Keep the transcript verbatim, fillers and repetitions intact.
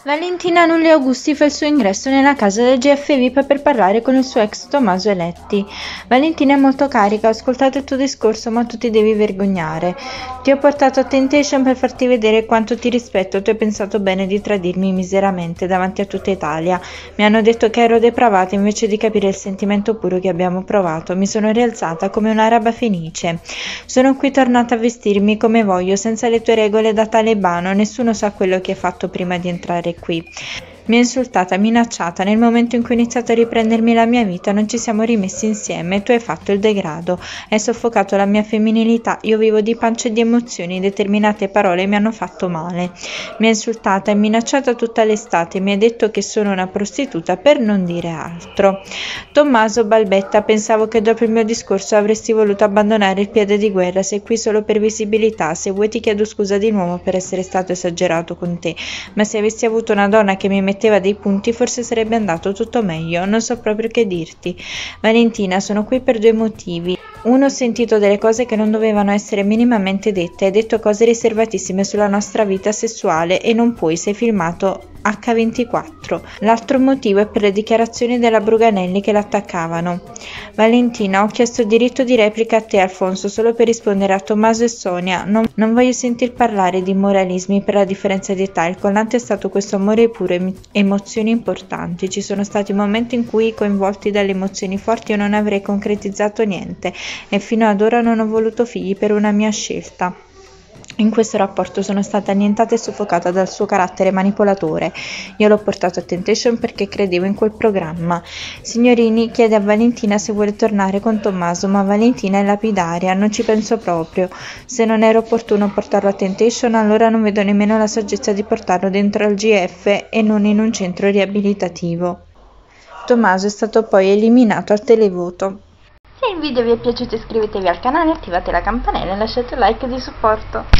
Valentina Anulli Augusti fa il suo ingresso nella casa del G F V I P per parlare con il suo ex Tommaso Eletti. Valentina è molto carica, ho ascoltato il tuo discorso ma tu ti devi vergognare. Ti ho portato a Temptation per farti vedere quanto ti rispetto, tu hai pensato bene di tradirmi miseramente davanti a tutta Italia. Mi hanno detto che ero depravata invece di capire il sentimento puro che abbiamo provato. Mi sono rialzata come un'araba fenice. Sono qui tornata a vestirmi come voglio, senza le tue regole da talebano, nessuno sa quello che hai fatto prima di entrare qui. Mi ha insultata, minacciata. Nel momento in cui ho iniziato a riprendermi la mia vita non ci siamo rimessi insieme. Tu hai fatto il degrado, hai soffocato la mia femminilità. Io vivo di pancia e di emozioni. Determinate parole mi hanno fatto male. Mi ha insultata e minacciata tutta l'estate. Mi ha detto che sono una prostituta per non dire altro. Tommaso balbetta, pensavo che dopo il mio discorso avresti voluto abbandonare il piede di guerra. Sei qui solo per visibilità. Se vuoi ti chiedo scusa di nuovo per essere stato esagerato con te, ma se avessi avuto una donna che mi metteva dei punti forse sarebbe andato tutto meglio. Non so proprio che dirti. Valentina, sono qui per due motivi. Uno, ho sentito delle cose che non dovevano essere minimamente dette. Hai detto cose riservatissime sulla nostra vita sessuale e non puoi, sei filmato acca ventiquattro. L'altro motivo è per le dichiarazioni della Bruganelli che l'attaccavano. Valentina, ho chiesto il diritto di replica a te, Alfonso, solo per rispondere a Tommaso e Sonia. Non, non voglio sentir parlare di moralismi per la differenza di età. Il collante è stato questo amore puro e emozioni importanti. Ci sono stati momenti in cui, coinvolti dalle emozioni forti, io non avrei concretizzato niente e fino ad ora non ho voluto figli per una mia scelta. In questo rapporto sono stata annientata e soffocata dal suo carattere manipolatore. Io l'ho portato a Temptation perché credevo in quel programma. Signorini chiede a Valentina se vuole tornare con Tommaso, ma Valentina è lapidaria, non ci penso proprio. Se non era opportuno portarlo a Temptation, allora non vedo nemmeno la saggezza di portarlo dentro al G F e non in un centro riabilitativo. Tommaso è stato poi eliminato al televoto. Se il video vi è piaciuto iscrivetevi al canale, attivate la campanella e lasciate un like di supporto.